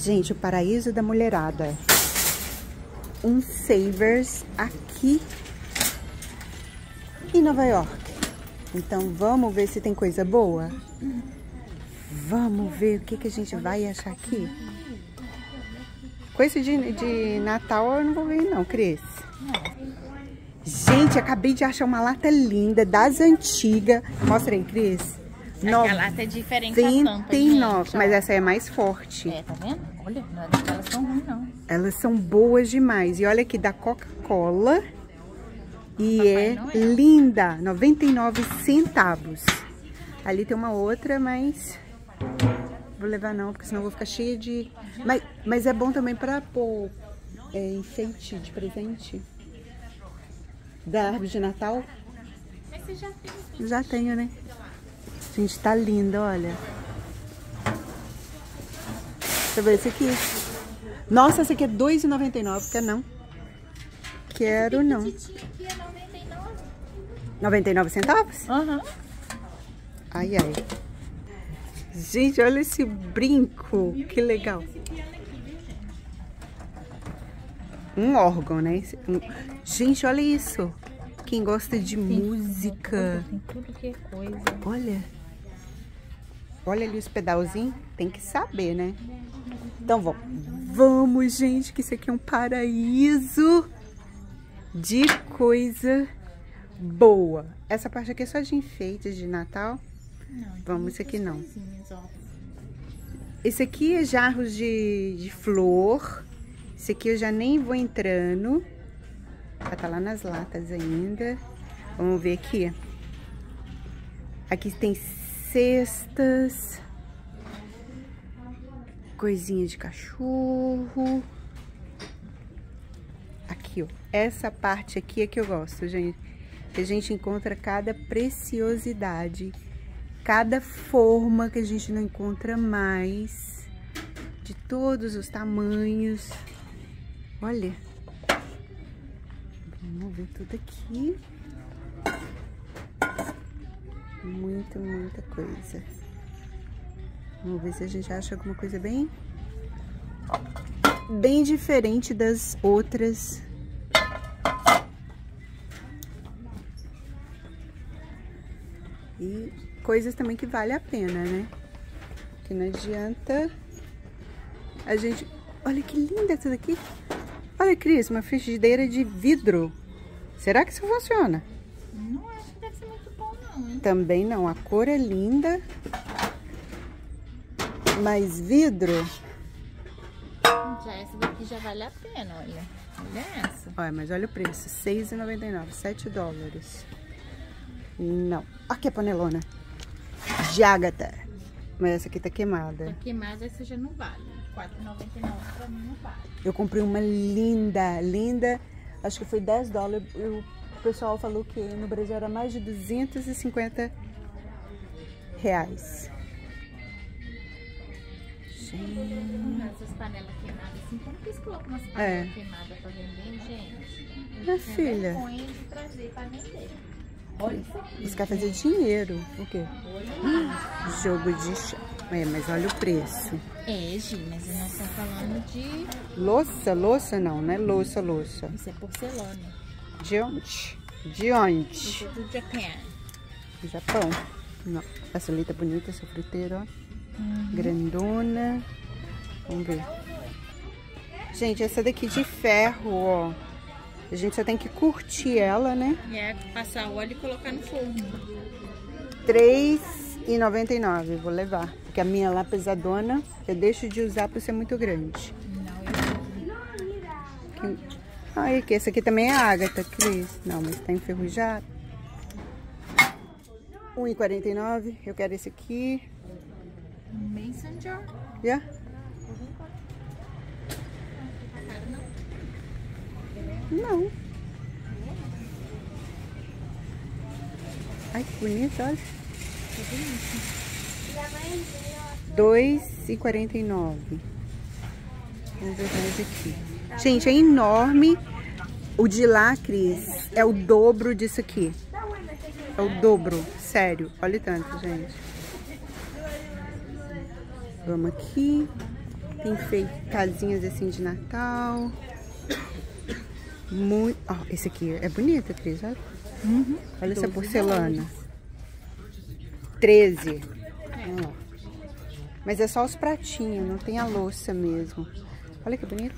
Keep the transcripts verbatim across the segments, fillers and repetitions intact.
Gente, o paraíso da mulherada. Um Savers aqui em Nova York. Então vamos ver se tem coisa boa. Vamos ver o que, que a gente vai achar aqui. Coisa de, de Natal eu não vou ver não, Cris. Gente, acabei de achar uma lata linda, das antigas. Mostra aí, Cris. No... A lata é diferente da tampa, gente, mas essa é mais forte. É, tá vendo? Olha, elas são ruins, não. Elas são boas demais. E olha aqui, da Coca-Cola. E Papai é Noel. Linda, noventa e nove centavos. Ali tem uma outra, mas vou levar não, porque senão eu vou ficar cheia de... Mas, mas é bom também para pôr é, enfeite de presente. Da árvore de Natal. Mas você já tem? Já tenho, né? Gente, tá linda, olha. Deixa eu ver esse aqui. Nossa, esse aqui é dois reais e noventa e nove, quer não? Quero não. noventa e nove centavos? Aham. Uhum. Ai, ai. Gente, olha esse brinco. Que legal. Um órgão, né? Um... Gente, olha isso. Quem gosta de tem música. Tudo, tem tudo que é coisa. Olha. Olha ali os pedalzinhos. Tem que saber, né? Então vamos. Vamos, gente, que isso aqui é um paraíso de coisa boa. Essa parte aqui é só de enfeites de Natal. Não, vamos, esse aqui não. Esse aqui é jarros de, de flor. Esse aqui eu já nem vou entrando. Já tá lá nas latas ainda. Vamos ver aqui. Aqui tem cestas. Coisinha de cachorro. Aqui, ó. Essa parte aqui é que eu gosto, gente. Que a gente encontra cada preciosidade. Cada forma que a gente não encontra mais. De todos os tamanhos. Olha. Vamos ver tudo aqui. Muita, muita coisa. Vamos ver se a gente acha alguma coisa bem... Bem diferente das outras. E coisas também que vale a pena, né? Que não adianta a gente... Olha que linda essa daqui. Olha, Cris, uma frigideira de vidro. Será que isso funciona? Não acho que deve ser muito bom, não, hein? Também não. A cor é linda. Mas vidro... Já essa daqui já vale a pena, olha. Olha essa. Olha, mas olha o preço. seis reais e noventa e nove, sete dólares. Não. Aqui a panelona. De Ágata. Mas essa aqui tá queimada. Tá queimada, essa já não vale. quatro reais e noventa e nove pra mim não vale. Eu comprei uma linda, linda. Acho que foi dez dólares. E o pessoal falou que no Brasil era mais de duzentos e cinquenta reais. Essas panelas queimadas assim, como que eles colocam umas panelas é. queimadas pra vender, gente? Minha filha. Vergonha de trazer pra vender. Olha isso aqui. Isso quer fazer dinheiro. O quê? Hum, jogo de chá. É, mas olha o preço. É, Gi, mas nós estamos falando de... Louça, louça não, né? Louça, louça. Isso é porcelana. De onde? De onde? Isso é do Japão. Do Japão. Não. Essa ali tá bonita, essa fruteira, ó. Uhum. Grandona. Vamos ver. Gente, essa daqui de ferro, ó. A gente só tem que curtir ela, né? E é passar óleo e colocar no forno. três reais e noventa e nove. Vou levar. Porque a minha lá pesadona, eu deixo de usar por ser muito grande. Não, eu... Ah, aqui, essa aqui também é Ágata, Cris. Não, mas tá enferrujado. um real e quarenta e nove. Eu quero esse aqui. Mason jar? Yeah. Não. Ai, que bonito, olha. dois reais e quarenta e nove. Vamos ver mais aqui. Gente, é enorme. O de lá, Cris, é o dobro disso aqui. É o dobro, sério. Olha tanto, gente. Vamos aqui. Tem feito casinhas assim de Natal. Muito... Ó, esse aqui é bonito, Cris, olha. Uhum. Olha essa porcelana. treze. É. Ó. Mas é só os pratinhos, não tem a louça mesmo. Olha que bonito.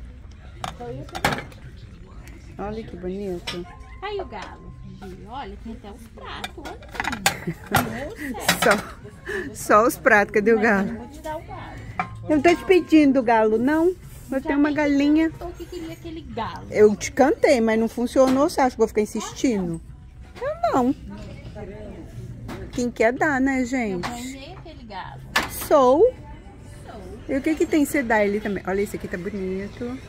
Olha que bonito. Aí o galo. Olha, tem até os pratos. Olha, só, só os pratos. Cadê o galo? eu vou te dar o galo. Eu não tô te pedindo galo, não. Eu tenho uma galinha. Eu que queria aquele galo. Eu te cantei, mas não funcionou. Você acha que eu vou ficar insistindo? Eu não. Quem quer dar, né, Eu gente? ganhei aquele galo. Sou. Sou. E o que que tem você dá ele também? Olha, esse aqui tá bonito.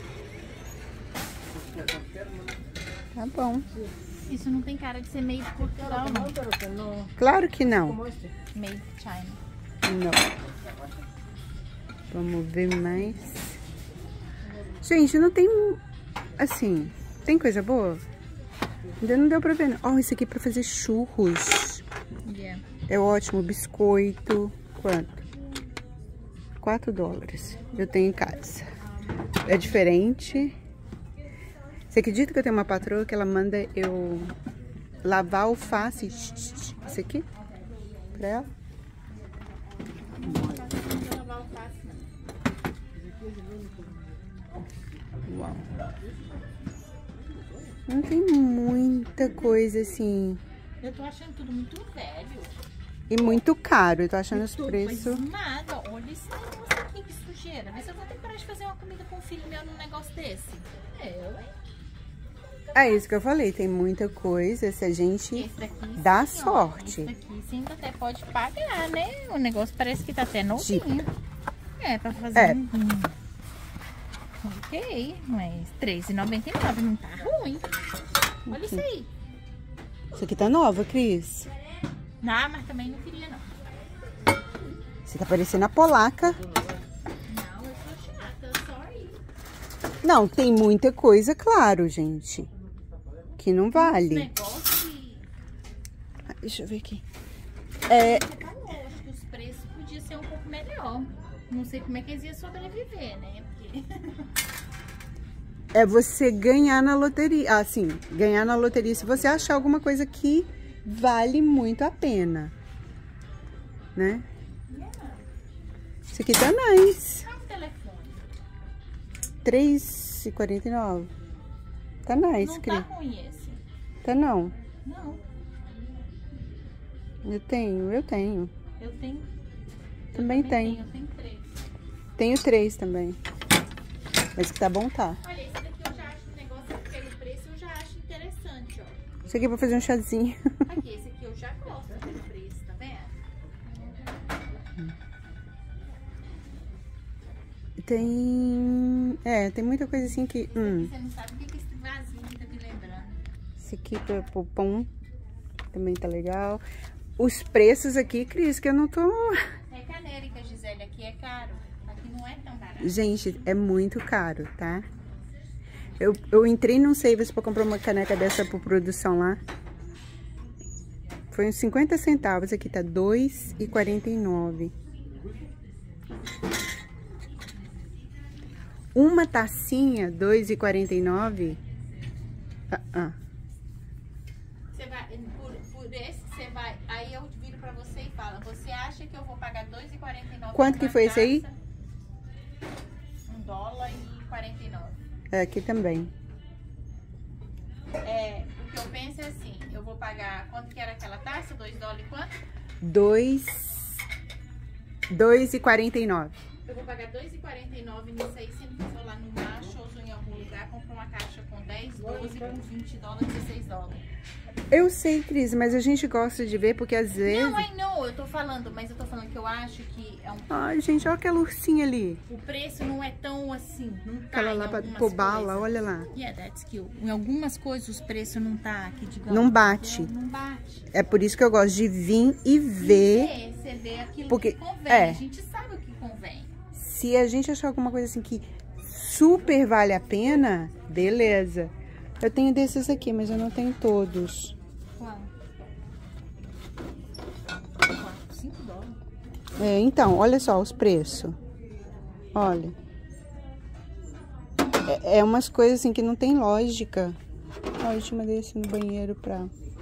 Tá bom. Isso não tem cara de ser made de Portugal, não. Claro que não. Made China. Não. Vamos ver mais. Gente, não tem... Assim, tem coisa boa? Ainda não deu pra ver, não. Ó, esse aqui é pra fazer churros. Yeah. É ótimo. Biscoito. Quanto? quatro dólares. Eu tenho em casa. É diferente. Você acredita que eu tenho uma patroa que ela manda eu lavar alface? Isso aqui? Pra ela? Uau. Não tem muita coisa assim. Eu tô achando tudo muito velho. E muito caro. Eu tô achando os Tudo, preços. mas nada. Olha esse negócio aqui, que sujeira. Vê se eu vou ter que parar de fazer uma comida com um filho meu num negócio desse. É, ué. É isso que eu falei. Tem muita coisa. Se a gente Esse daqui, dá sim, ó. sorte. Esse daqui você ainda até pode pagar, né? O negócio parece que tá até novinho. É, pra fazer É. um... Ok, mas três e noventa e nove não tá ruim. Olha isso aí. Isso aqui tá nova, Cris. Não, mas também não queria, não. Você tá parecendo a polaca. Não, eu sou chata, sorry. Não, tem muita coisa, claro, gente. Que não Esse vale. negócio de... Ah, deixa eu ver aqui. É, Eu acho que os preços podiam ser um pouco melhor. Não sei como é que eles iam sobreviver, né? Porque... é você ganhar na loteria. Ah, sim, ganhar na loteria se você achar alguma coisa que vale muito a pena. Né? Isso aqui tá nice. Qual o telefone? três e quarenta e nove. Tá nice, Não Cris. tá ruim esse. Tá não. Não, Eu tenho, eu tenho. eu tenho... Também eu tem. tenho. Eu tenho três. Tenho três também. Mas que tá bom, tá. Olha, esse daqui eu já acho um negócio pelo preço, eu já acho interessante, ó. Isso aqui é pra fazer um chazinho. Aqui, esse aqui eu já gosto pelo preço, tá vendo? Tem... É, tem muita coisa assim que... Hum. Você não sabe o que que esse vasinho tá me lembrando. Esse aqui pra pôr pão também tá legal. Os preços aqui, Cris, que eu não tô... É canérica, Gisele, aqui é caro. Aqui não é tão barato. Gente, é muito caro, tá? Eu, eu entrei num Savers pra comprar uma caneca dessa por produção lá. Foi uns cinquenta centavos. Aqui tá dois e quarenta e nove. Uma tacinha, dois e quarenta e nove. Ah, ah. Você vai, por, por esse, você vai... Aí eu viro pra você e falo, você acha que eu vou pagar dois e quarenta e nove? Quanto que foi esse aí? Um dólar e quarenta e nove. É, aqui também. É, o que eu penso é assim, eu vou pagar... Quanto que era aquela taça? dois dólares e quanto? dois e quarenta e nove. Eu vou pagar dois e quarenta e nove nisso aí, sendo que eu for lá no Marshalls ou em algum lugar, compro uma caixa com dez, doze, com vinte dólares, dezesseis dólares. Eu sei, Cris, mas a gente gosta de ver porque às vezes... Não, I know, eu tô falando, mas eu tô falando que eu acho que é um... Ai, gente, olha aquela ursinha ali. O preço não é tão assim, não tá Aquela em lá pra algumas pôr bala, coisas. olha lá. Yeah, that's cute. Em algumas coisas os preços não tá aqui, digamos. Não bate. Não, não bate. É por isso que eu gosto de vir e ver. É, você vê aquilo Porque- que convém, é. a gente sabe o que convém. Se a gente achar alguma coisa assim que super vale a pena, beleza. Eu tenho desses aqui, mas eu não tenho todos. Qual? Quatro, cinco dólares. É, então, olha só os preços. Olha. É, é umas coisas assim que não tem lógica. Ó, eu te mandei assim no banheiro pra...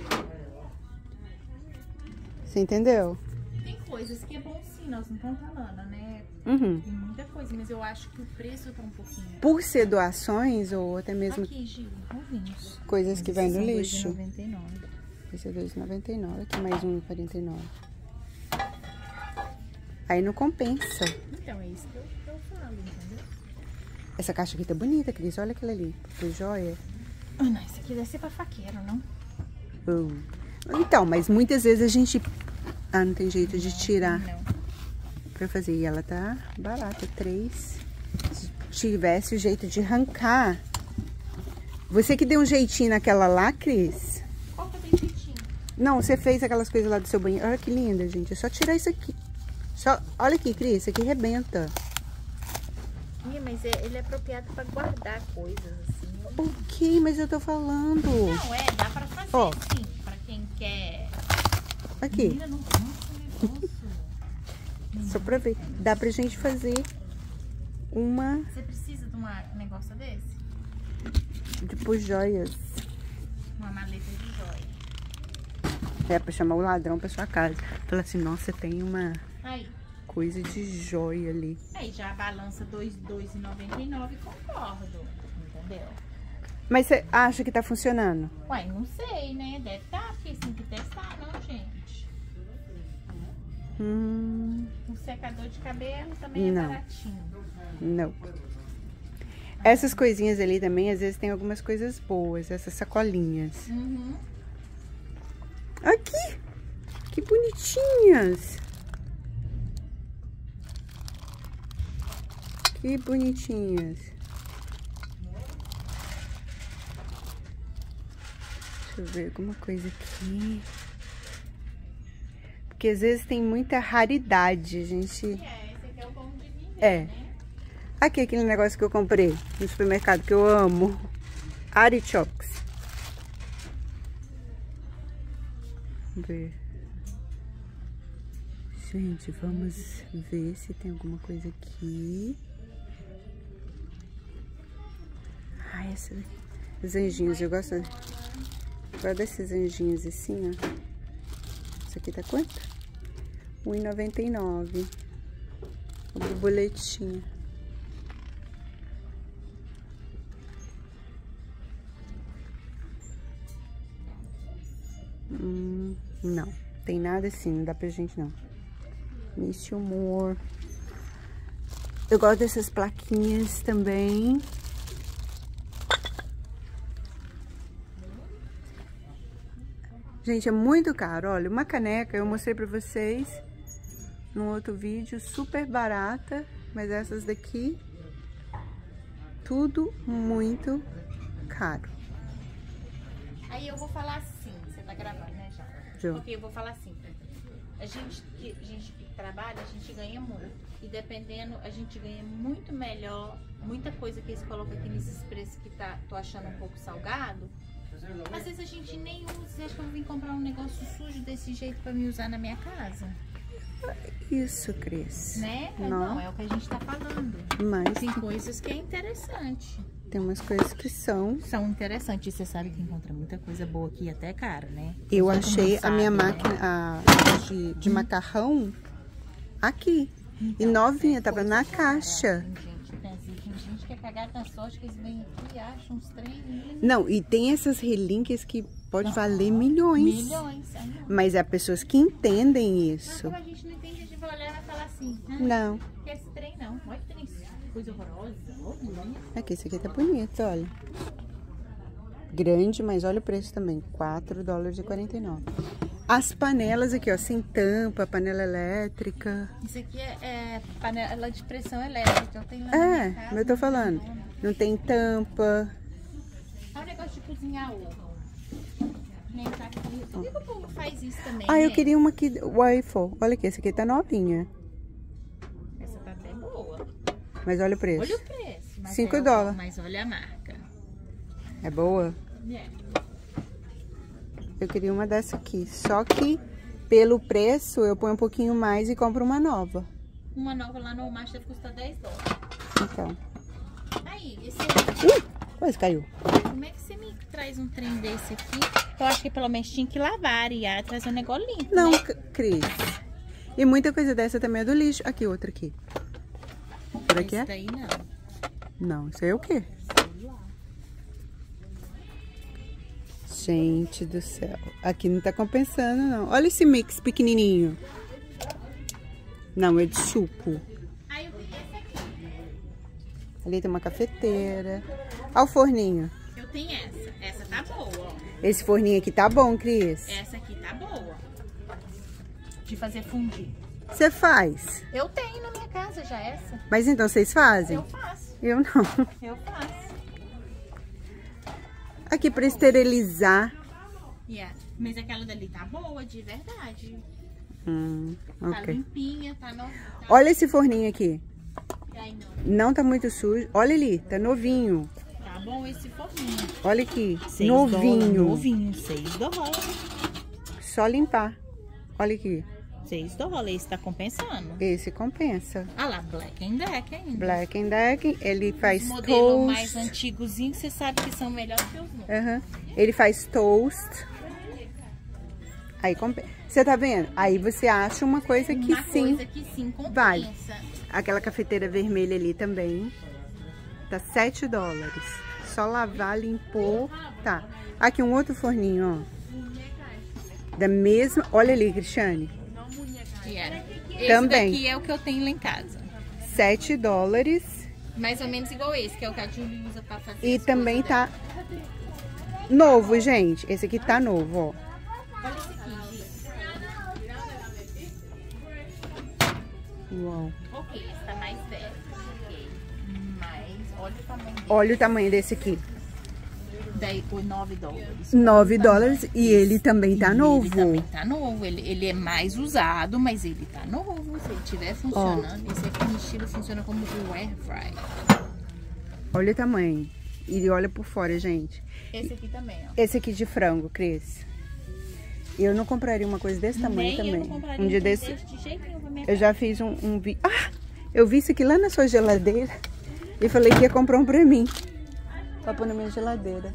Você entendeu? Tem coisas que é bom sim, nós não estamos falando, né? Uhum. Tem muita coisa, mas eu acho que o preço tá um pouquinho... Por ser doações ou até mesmo... Aqui, Gil, ovinhos. Coisas que vai no lixo. dois reais e noventa e nove centavos. Esse é dois reais e noventa e nove centavos. Aqui mais um real e quarenta e nove centavos. Aí não compensa. Então, é isso que eu, que eu falo, entendeu? Essa caixa aqui tá bonita, Cris. Olha aquela ali. Que joia. Ah, não, isso aqui deve ser pra faqueiro, não? Oh. Então, mas muitas vezes a gente... Ah, não tem jeito de tirar. Não. Pra fazer. E ela tá barata. Três. Se tivesse o jeito de arrancar. Você que deu um jeitinho naquela lá, Cris. Qual que eu dei jeitinho? Não, você fez aquelas coisas lá do seu banheiro. Olha que linda, gente. É só tirar isso aqui. Só... Olha aqui, Cris. Isso aqui rebenta. Ih, mas é, ele é apropriado pra guardar coisas, assim. Ok, mas eu tô falando. Não, é, dá pra fazer, Ó. sim. Pra quem quer... Aqui. Menina, não cansa o negócio. Só pra ver. Dá pra gente fazer uma... Você precisa de uma- um negócio desse? Tipo, joias. Uma maleta de joia. É pra chamar o ladrão pra sua casa. Fala assim, nossa, tem uma Aí. coisa de joia ali. Aí já a balança dois reais e noventa e nove centavos, concordo. Entendeu? Mas você acha que tá funcionando? Ué, não sei, né? Deve estar, porque tem que testar, não, gente? Hum, Um secador de cabelo também é Não. baratinho. não. Essas coisinhas ali também, às vezes tem algumas coisas boas. Essas sacolinhas. Uhum. Aqui! Que bonitinhas! Que bonitinhas. Deixa eu ver alguma coisa aqui. Porque às vezes tem muita raridade, gente. É, esse aqui é o bom de vender, É. né? Aqui, aquele negócio que eu comprei no supermercado, que eu amo. Artichokes. Vamos ver. Gente, vamos ver se tem alguma coisa aqui. Ai, essa daqui. Os anjinhos, eu gosto, eu gosto desses anjinhos assim, ó. Isso aqui tá quanto? um real e noventa e nove centavos. A borboletinha. Hum, não, tem nada assim, não dá pra gente não. Miss Humor. Eu gosto dessas plaquinhas também. Gente, é muito caro. Olha, uma caneca eu mostrei pra vocês num outro vídeo, super barata. Mas essas daqui, tudo muito caro. Aí eu vou falar assim, você tá gravando, né, já? Já. Porque eu vou falar assim, a gente, que, a gente que trabalha, a gente ganha muito. E dependendo, a gente ganha muito melhor, muita coisa que eles colocam aqui nesses preços que tá, tô achando um pouco salgado. Às vezes a gente nem usa, você acha que eu vou vir comprar um negócio sujo desse jeito pra me usar na minha casa? Isso, Cris. Né? Não. Não, é o que a gente tá falando. Mas Tem coisas que é interessante. tem umas coisas que são... São interessantes. Você sabe que encontra muita coisa boa aqui, até cara, né? Eu Todo mundo achei a sabe, minha né? máquina a, de, de macarrão aqui. E Então, novinha, é tava coisa na cara. caixa. Tem gente, tem, tem gente que é cagada na sorte que eles vêm aqui e acham uns trem. Não, e tem essas relíquias que pode valer milhões. Milhões. Aí não. Mas há pessoas que entendem Mas isso. como a gente não entende, a gente vai olhar e vai falar assim. Ah, Não. que esse trem não. Olha que trem, coisa horrorosa. horrorosa. Aqui, esse aqui tá bonito, olha. Grande, mas olha o preço também. quatro dólares e quarenta e nove. As panelas aqui, ó, sem tampa, panela elétrica. Isso aqui é, é panela de pressão elétrica. Eu tenho lá na É, minha casa, mas eu tô não falando. funciona. Não tem tampa. É um negócio de cozinhar ovo. Nem tá aqui. Por que que o povo faz isso também? Ah, eu né? queria uma aqui, waffle. Olha aqui, essa aqui tá novinha. Essa tá até boa. Mas olha o preço. Olha o preço. mas Cinco é- dólares. Mas olha a marca. É boa? É. Eu queria uma dessa aqui. Só que, pelo preço, eu ponho um pouquinho mais e compro uma nova. Uma nova lá no Walmart deve custar dez dólares. Então. Aí, esse Ih, quase caiu. Como é que você me traz um trem desse aqui? Eu acho que pelo menos tinha que lavar e ah, trazer um negócio limpo, Não, né? Cris. E muita coisa dessa também é do lixo. Aqui, outra aqui. Por aqui Esse é? daí não. Não, isso aí é o quê? Gente do céu. Aqui não tá compensando, não. Olha esse mix pequenininho. Não, é de suco. Aí eu vi esse aqui. Ali tem uma cafeteira. Olha o forninho. Eu tenho essa. Essa tá boa, ó. Esse forninho aqui tá bom, Cris. Essa aqui tá boa. De fazer fundir. Você faz? Eu tenho na minha casa já essa. Mas então vocês fazem? Eu faço. Eu não. Eu faço. Aqui pra esterilizar. Yeah. Mas aquela dali tá boa, de verdade. Hum, Tá ok. limpinha, tá nova. Tá... Olha esse forninho aqui. Ai, não. Não tá muito sujo. Olha ali, tá novinho. Tá bom esse forninho. Olha aqui, Seis novinho. dólares, novinho, seis dólares. Só limpar. Olha aqui. seis dólares, esse tá compensando. Esse compensa. Ah lá, Black and Deck ainda. Black and Deck, ele faz Os modelos toast. mais antigozinhos, você sabe que são melhores que os novos. Uhum. Ele faz toast. Aí compensa. Você tá vendo? Aí você acha uma coisa que Uma sim. coisa que sim compensa. Vale. Aquela cafeteira vermelha ali também. Tá sete dólares. Só lavar, limpou. Tá. Aqui um outro forninho, ó. Da mesma. Olha ali, Cristiane. Yeah. Esse Também. daqui é o que eu tenho lá em casa. sete dólares. Mais ou menos igual esse, que é o que a Julie usa pra fazer. E as também coisas tá dela. novo, gente. Esse aqui tá novo, ó. Olha esse aqui, gente. Uau. Ok, esse tá mais velho. Ok. Mas olha o tamanho dele. Olha o tamanho desse aqui. Daí por nove dólares. nove dólares e ele também tá E novo. Ele também tá novo. Ele, ele é mais usado, mas ele tá novo. Se ele estiver funcionando, esse aqui no estilo funciona como o air fry. Olha o tamanho. E olha por fora, gente. Esse aqui também, ó. Esse aqui de frango, Cris. Eu não compraria uma coisa desse tamanho Nem também. eu não compraria Um dia um desse, desse de jeito nenhum pra minha eu já fiz um, um vídeo. Ah! Eu vi isso aqui lá na sua geladeira. E falei que ia comprar um pra mim. Pra pôr na minha geladeira.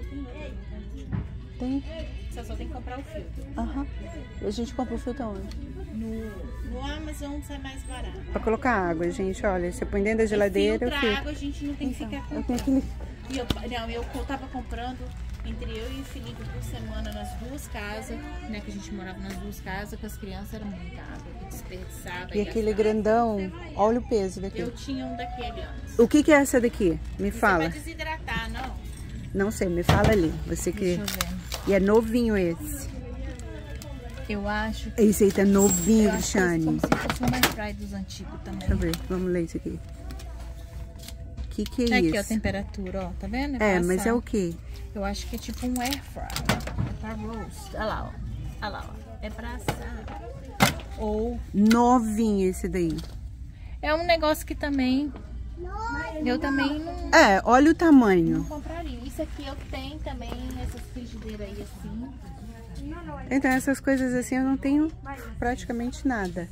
Tem? Você só tem que comprar o filtro. Aham. E a gente compra o filtro onde? No, no Amazon sai mais barato. Pra colocar água, gente. Olha, você põe dentro da geladeira. Filtra o filtro. água, a gente não tem que ficar Eu comprando. tenho aquele... E eu, não, eu, eu tava comprando entre eu e o Felipe por semana nas duas casas, né? Que a gente morava nas duas casas, com as crianças era muita água, que desperdiçava. E aquele gastava. grandão. Olha o peso daqui. Eu tinha um daquele antes. O que que é essa daqui? Me Isso fala. é pra desidratar, não? Não sei, me fala ali. Você que... Deixa eu ver. E é novinho esse. Eu acho que... Esse aí tá novinho, eu acho que é Cristiane. como se fosse um air fry dos antigos também. Deixa eu ver, vamos ler isso aqui. O que que é Aqui, isso? ó, a temperatura, ó, tá vendo? É, pra mas assar. é o quê? Eu acho que é tipo um air fry. É pra roast. Olha lá, ó. Olha lá, ó. É pra assar. Ou Novinho esse daí. é um negócio que também... Eu também não, É, olha o não tamanho. compraria. Isso aqui eu tenho também, essas frigideiras aí assim. Então, essas coisas assim eu não tenho praticamente nada.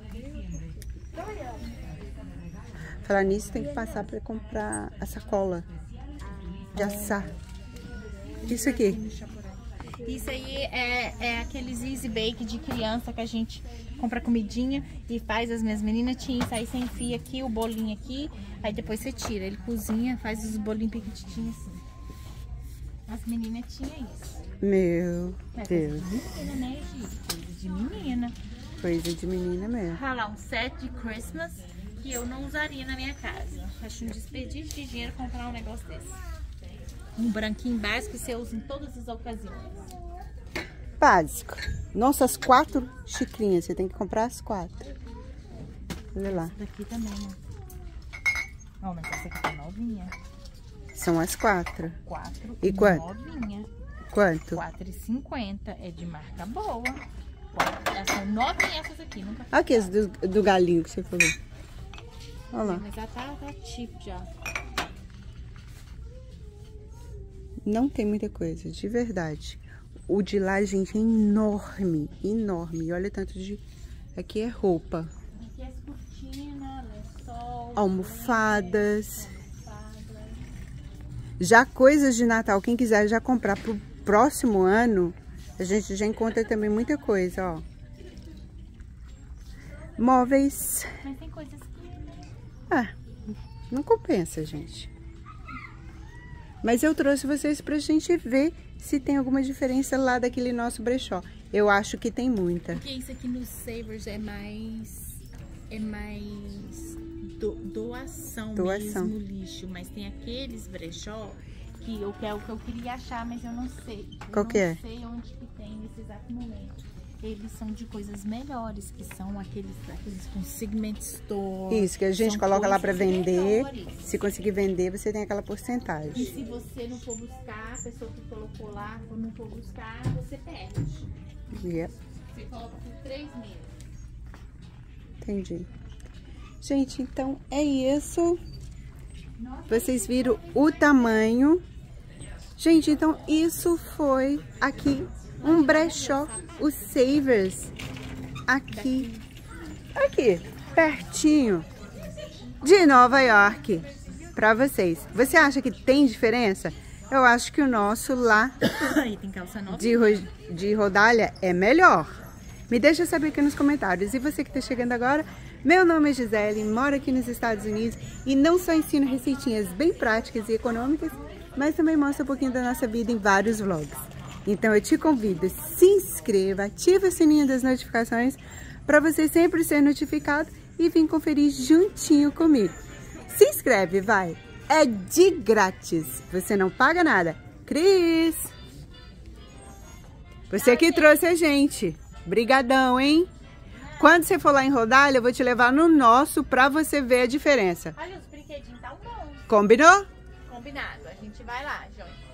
Falar nisso, tem que passar pra comprar a sacola de assar. Isso aqui. Isso aí é, é aqueles easy bake de criança que a gente compra comidinha e faz. As minhas meninas tinham isso aí, você enfia aqui o bolinho aqui, aí depois você tira. Ele cozinha, faz os bolinhos pequitinhos assim. As meninas tinham isso. Meu É Deus. coisa de menina, né, Gi? Coisa de menina. Coisa de menina mesmo. Olha lá, um set de Christmas que eu não usaria na minha casa. Acho um desperdício de dinheiro comprar um negócio desse. Um branquinho básico que você usa em todas as ocasiões. Básico. Nossa, as quatro xicrinhas. Você tem que comprar as quatro. Olha lá. Essa daqui também, né? Ó, mas essa aqui tá novinha. São as quatro. Quatro E quanto? novinha. Quanto? quatro e cinquenta. É de marca boa. Elas são novinhas essas aqui. Nunca Aqui, esse do, do galinho que você falou. Olha lá. Mas já tá, tá tipo já. Não tem muita coisa, de verdade. O de lá, gente, é enorme, enorme. E olha tanto de... Aqui é roupa. Aqui é as cortinas, lençol, almofadas. Já coisas de Natal, quem quiser já comprar pro próximo ano, a gente já encontra também muita coisa, ó. Móveis. Mas tem coisas que... Ah, não compensa, gente. Mas eu trouxe vocês pra gente ver se tem alguma diferença lá daquele nosso brechó. Eu acho que tem muita. Porque isso aqui no Savers é mais... É mais... Do, doação, doação mesmo, lixo. Mas tem aqueles brechó que eu, que é o que eu queria achar, mas eu não sei. Eu Qual que é? Não sei onde que tem nesse exato momento. Eles são de coisas melhores, que são aqueles, aqueles consignment store. Isso, que a gente coloca lá para vender. Melhores. Se conseguir vender, você tem aquela porcentagem. E se você não for buscar, a pessoa que colocou lá, ou não for buscar, você perde. Yeah. Você coloca por três meses. Entendi. Gente, então é isso. Vocês viram o tamanho. Gente, então isso foi aqui um brechó, o Savers, aqui, aqui, pertinho de Nova York, pra vocês. Você acha que tem diferença? Eu acho que o nosso lá de, ro de Rodalha é melhor. Me deixa saber aqui nos comentários. E você que tá chegando agora, meu nome é Gisele, moro aqui nos Estados Unidos e não só ensino receitinhas bem práticas e econômicas, mas também mostro um pouquinho da nossa vida em vários vlogs. Então eu te convido, se inscreva, ative o sininho das notificações para você sempre ser notificado e vir conferir juntinho comigo. Se inscreve, vai! É de grátis, você não paga nada. Cris! Você que trouxe a gente. Brigadão, hein? Quando você for lá em Rodalha, eu vou te levar no nosso pra você ver a diferença. Olha, os brinquedinhos tá bom. Combinou? Combinado, a gente vai lá, João.